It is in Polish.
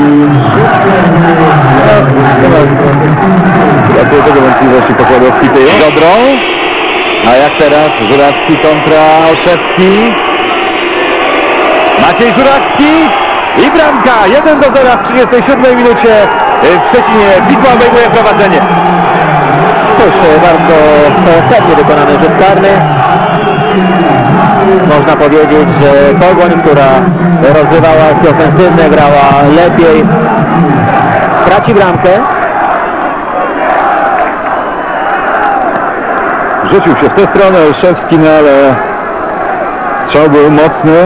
Dlaczego tego wątpliwości Pokładowski tył? Dobrą. A jak teraz Żurawski kontra Olszewski. Maciej Żurawski i bramka 1-0 w 37 minucie. W Szczecinie Wisła obejmuje prowadzenie. Cóż, bardzo pewnie wykonany rzut karny. Można powiedzieć, że Pogoń, która rozgrywała akcje ofensywne, grała lepiej, traci bramkę. Rzucił się w tę stronę Olszewski, no ale strzał był mocny.